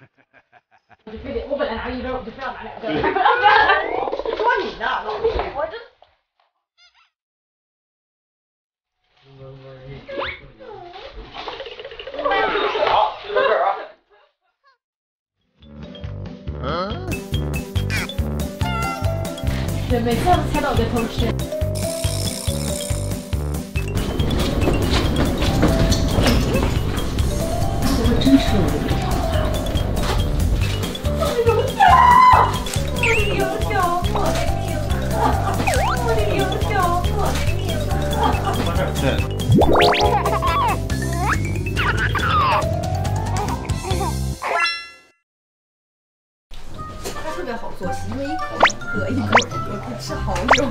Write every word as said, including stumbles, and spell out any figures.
我就非得，我本来拿一根，我就非要拿两根。说你呢，老弟，我这。 好，就到这儿啊。 嗯。对，每次他都猜到我在偷吃。他不会真吃了我就别跳了。我的油条，我的油条，我的命，我的油条，我的命。 往这儿对。 它特别好做戏，因为一口一个一口一个，可以吃好久。